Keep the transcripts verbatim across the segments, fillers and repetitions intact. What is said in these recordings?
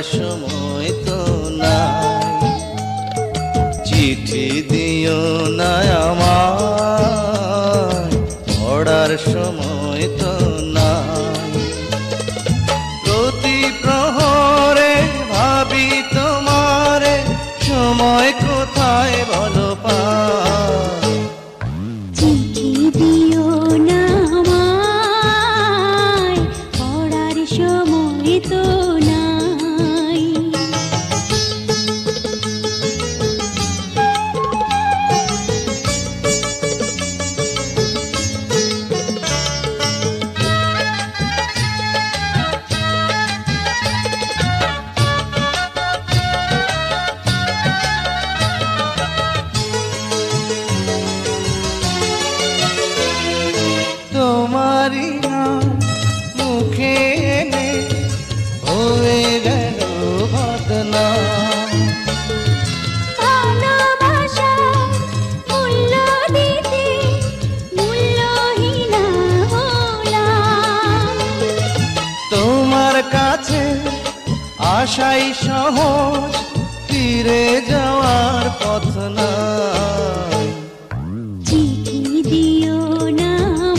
সময় তো নাই। চিঠি দিও না আমায়, পড়ার সময় তো নাই। প্রতি প্রহরে ভাবি তোমারে, সময় কোথায় বলো পাই। চিঠি দিও না আমায়, পড়ার সময় তো নাই। তোমারি নাম মুখে এনে হয়ে গেল বদনাম। ভালোবাসার মূল্য দিতে মূল্যহীনা হলাম। তোমার কাছে আশাই সহজ, ফিরে যাওয়ার পথ নাই। চিঠি দিও না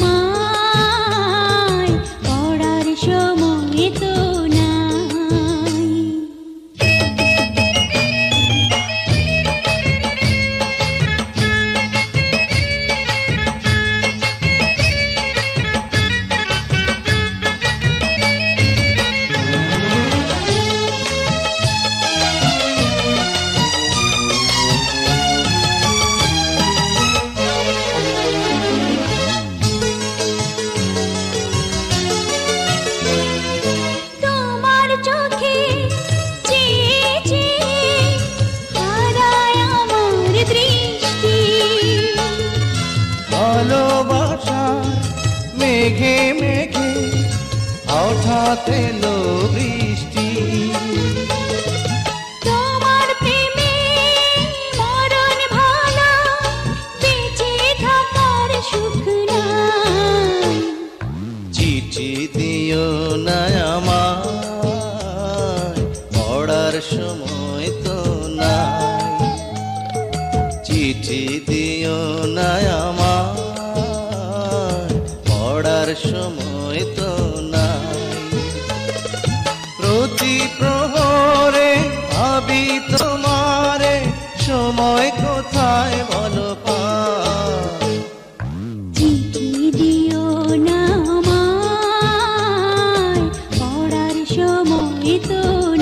আমায়, পড়ার সময় তো নাই। তোমার চোখে চেয়ে চেয়ে হারায় আমার দৃষ্টি। ভালোবাসার মেঘে মেঘে হঠাৎ এলো বৃষ্টি। তোমার প্রেমে মরণ ভালো, বেঁচে থাকার সুখ নাই। চিঠি দিও না আমায়, পড়ার সময় তো নাই। চিঠি দিও না আমায়, পড়ার সময় তো নাই। প্রতি প্রহরে ভাবি তোমারে, সময় কোথায় বলো পাই। চিঠি দিও না আমায়, পড়ার সময় তো